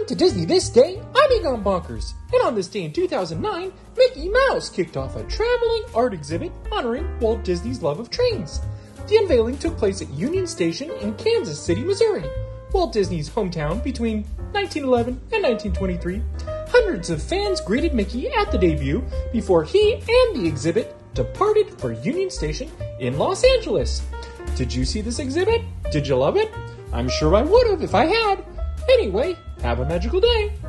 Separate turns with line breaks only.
Welcome to Disney This Day. I'm Egon Bonkers, and on this day in 2009, Mickey Mouse kicked off a traveling art exhibit honoring Walt Disney's love of trains. The unveiling took place at Union Station in Kansas City, Missouri, Walt Disney's hometown between 1911 and 1923. Hundreds of fans greeted Mickey at the debut before he and the exhibit departed for Union Station in Los Angeles. Did you see this exhibit? Did you love it? I'm sure I would have if I had. Anyway, have a magical day.